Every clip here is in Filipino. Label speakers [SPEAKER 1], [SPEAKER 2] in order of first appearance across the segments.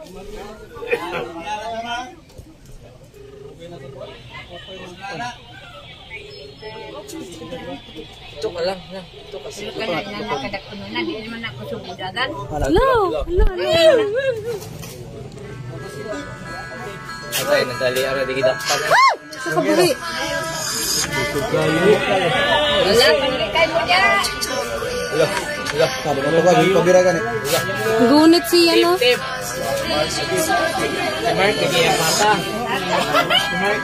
[SPEAKER 1] Ito ka lang. Ito kasi.
[SPEAKER 2] Ito ka lang nakadakpuno na. Di naman ako subudagan.
[SPEAKER 3] Hello.
[SPEAKER 1] Ay, nadali ara di kita.
[SPEAKER 3] Sakaburi.
[SPEAKER 2] Wala, panlikay mo dyan.
[SPEAKER 1] Wala.
[SPEAKER 4] Sabi mo ka, pabiragan eh.
[SPEAKER 3] Gunit siya, no?
[SPEAKER 1] Si Mark, kaya mata. Si Mark,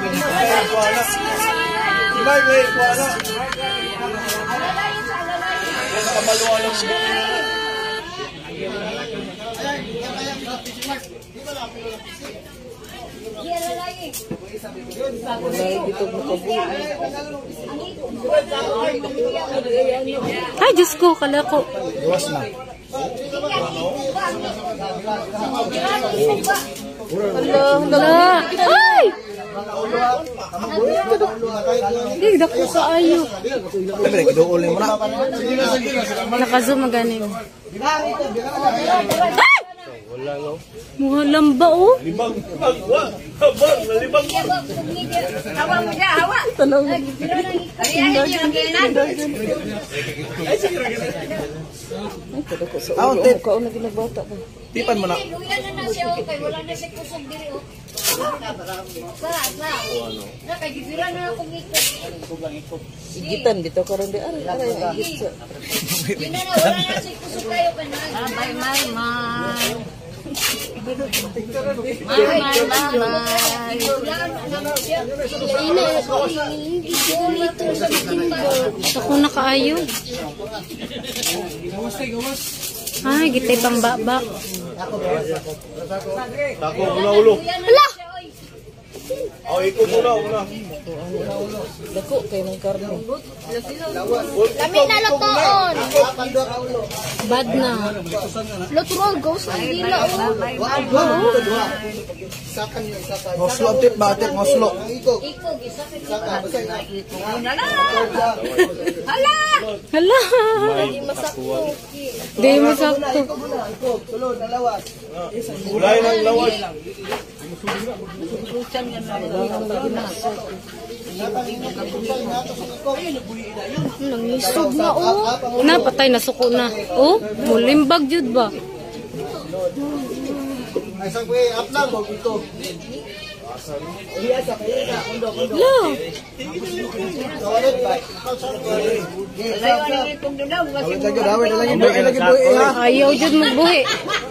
[SPEAKER 3] Ay, Diyos ko, kala ko.
[SPEAKER 4] Luwas na.
[SPEAKER 3] Hala. Ay! Hindi, dako sa ayo.
[SPEAKER 4] Siyempre, kidool mo na.
[SPEAKER 3] Nakazoom maganin. Ay!
[SPEAKER 1] wala no.
[SPEAKER 3] Mga lamba, oh.
[SPEAKER 1] Libang.
[SPEAKER 2] Hawa mo dyan, hawa.
[SPEAKER 3] Tanaw.
[SPEAKER 2] Kaya hindi yung ginan.
[SPEAKER 4] Ah, tip.
[SPEAKER 3] Kaon na ginagbata ko.
[SPEAKER 4] Tipan mo na.
[SPEAKER 2] Luya na siya, okay. Wala na siya kusog diri, oh. Sa. Nakagibira na akong ikot.
[SPEAKER 3] Igitan dito karon di aray igit.
[SPEAKER 2] Hindi na wala na siya kusog kayo pa na. May.
[SPEAKER 3] Ako nakaayo. Ay, gitay pang baba.
[SPEAKER 1] Ako muna ulo.
[SPEAKER 3] Hala!
[SPEAKER 1] Oh, ikaw muna.
[SPEAKER 3] Dako kay ng karne.
[SPEAKER 2] Kami na lutoon.
[SPEAKER 3] Bad na.
[SPEAKER 2] Lutuon, ghost ang dila.
[SPEAKER 4] Moslo, tip ba? Tip, moslo.
[SPEAKER 2] Ikog, isa ka Hala!
[SPEAKER 3] Hala! Di mo sakto.
[SPEAKER 1] Ulay ng lawas.
[SPEAKER 3] Nangisog na, oh. Napatay, nasuko na. Oh, mulimbag jud ba?
[SPEAKER 4] Isang kuya, up lang. Ito.
[SPEAKER 3] Hala! Ayaw jud magbuhi.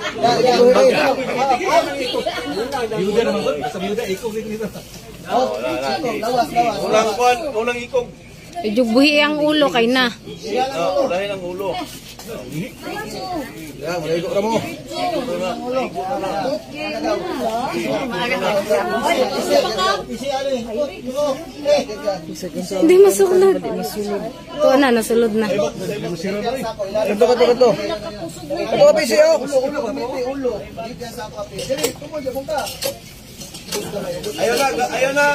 [SPEAKER 1] Unang ikog.
[SPEAKER 3] Jug buhi ang ulo kay na.
[SPEAKER 1] Ulahin ang ulo.
[SPEAKER 4] Ya, maligo ka mo.
[SPEAKER 3] Hindi masulod. Tuwa na, nasulod na.
[SPEAKER 4] Ito ka to. Ito ka pisi, oh.
[SPEAKER 1] Ayaw na.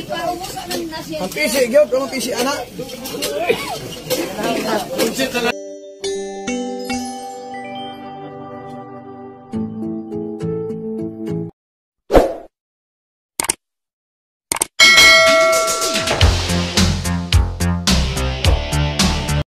[SPEAKER 4] Ang pisi, gyud, ang pisi anak.